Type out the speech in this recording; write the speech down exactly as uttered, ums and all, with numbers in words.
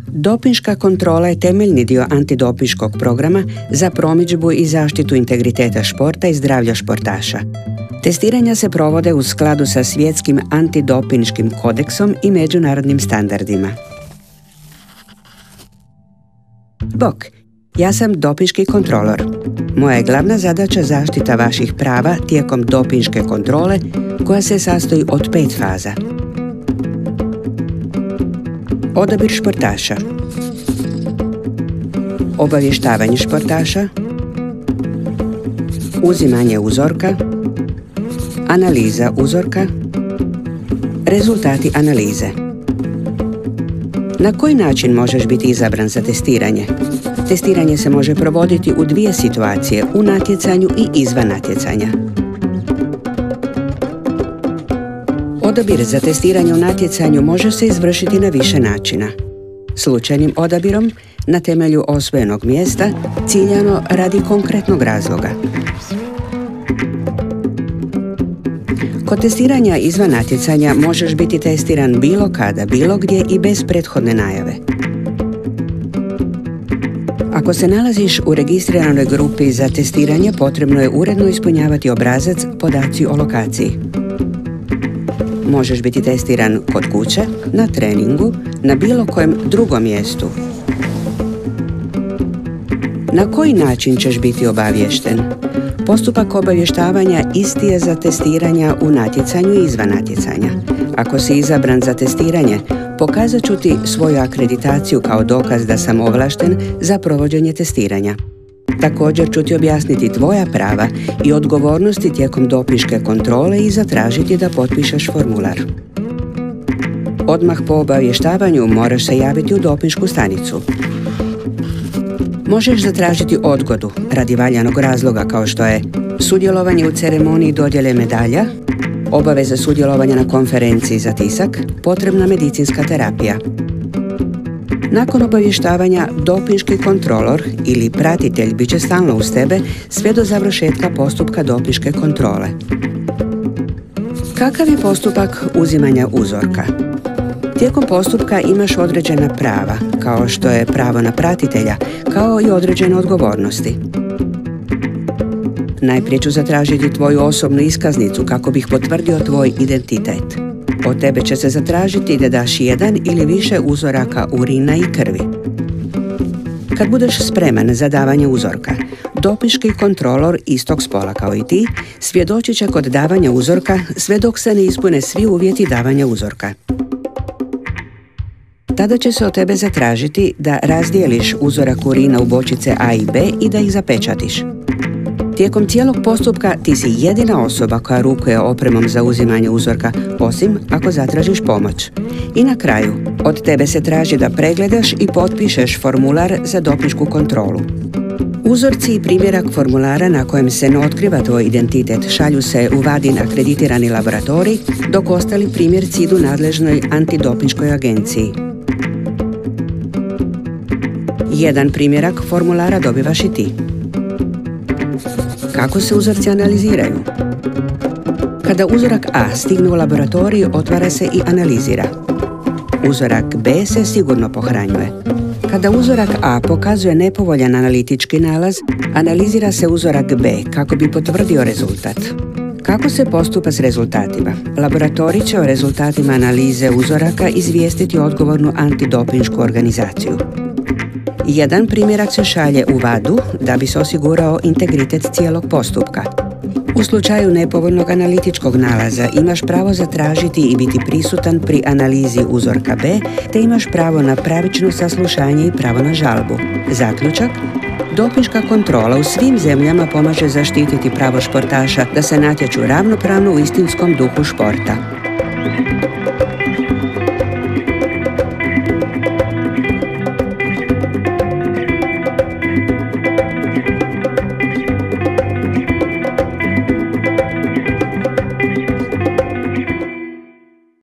Dopinška kontrola je temeljni dio antidopinškog programa za promidžbu i zaštitu integriteta športa i zdravlja športaša. Testiranja se provode u skladu sa svjetskim antidopinškim kodeksom i međunarodnim standardima. Bok, ja sam dopinški kontrolor. Moja je glavna zadaća zaštita vaših prava tijekom dopinške kontrole koja se sastoji od pet faza. Odabir športaša, obavještavanje športaša, uzimanje uzorka, analiza uzorka, rezultati analize. Na koji način možeš biti izabran za testiranje? Testiranje se može provoditi u dvije situacije, u natjecanju i izvan natjecanja. Odabir za testiranje u natjecanju može se izvršiti na više načina. Slučajnim odabirom, na temelju osvojenog mjesta, ciljano radi konkretnog razloga. Kod testiranja izvan natjecanja možeš biti testiran bilo kada, bilo gdje i bez prethodne najave. Ako se nalaziš u registriranoj grupi za testiranje, potrebno je uredno ispunjavati obrazac podaci o lokaciji. Možeš biti testiran kod kuće, na treningu, na bilo kojem drugom mjestu. Na koji način ćeš biti obaviješten? Postupak obavještavanja isti je za testiranja u natjecanju i izvan natjecanja. Ako si izabran za testiranje, pokazat ću ti svoju akreditaciju kao dokaz da sam ovlašten za provođenje testiranja. Također ću ti objasniti tvoja prava i odgovornosti tijekom dopinške kontrole i zatražiti da potpišeš formular. Odmah po obavještavanju moraš se javiti u dopinšku stanicu. Možeš zatražiti odgodu radi valjanog razloga kao što je sudjelovanje u ceremoniji dodjele medalja, obaveza sudjelovanja na konferenciji za tisak, potrebna medicinska terapija. Nakon obavještavanja, dopinški kontrolor ili pratitelj bit će stalno uz tebe sve do završetka postupka dopinške kontrole. Kakav je postupak uzimanja uzorka? Tijekom postupka imaš određena prava, kao što je pravo na pratitelja, kao i određene odgovornosti. Najprije ću zatražiti tvoju osobnu iskaznicu kako bih potvrdio tvoj identitet. Od tebe će se zatražiti da daš jedan ili više uzoraka urina i krvi. Kad budeš spreman za davanje uzorka, dopinški kontrolor istog spola kao i ti svjedočit će kod davanja uzorka sve dok se ne ispune svi uvjeti davanja uzorka. Tada će se od tebe zatražiti da razdijeliš uzorak urina u bočice A i B i da ih zapečatiš. Tijekom cijelog postupka ti si jedina osoba koja rukuje opremom za uzimanje uzorka, osim ako zatražiš pomoć. I na kraju, od tebe se traži da pregledaš i potpišeš formular za dopinšku kontrolu. Uzorci i primjerak formulara na kojem se ne otkriva tvoj identitet šalju se u vadin akreditirani laboratorij, dok ostali primjerci idu nadležnoj antidopinškoj agenciji. Jedan primjerak formulara dobivaš i ti. Kako se uzorci analiziraju? Kada uzorak A stigne u laboratorij, otvara se i analizira. Uzorak B se sigurno pohranjuje. Kada uzorak A pokazuje nepovoljan analitički nalaz, analizira se uzorak B kako bi potvrdio rezultat. Kako se postupa s rezultatima? Laboratorij će o rezultatima analize uzoraka izvijestiti odgovornu antidopinšku organizaciju. Jedan primjerak se šalje u vadu da bi se osigurao integritet cijelog postupka. U slučaju nepovoljnog analitičkog nalaza imaš pravo zatražiti i biti prisutan pri analizi uzorka B, te imaš pravo na pravično saslušanje i pravo na žalbu. Zaključak: dopinška kontrola u svim zemljama pomaže zaštititi pravo športaša da se natječu ravnopravno u istinskom duhu športa.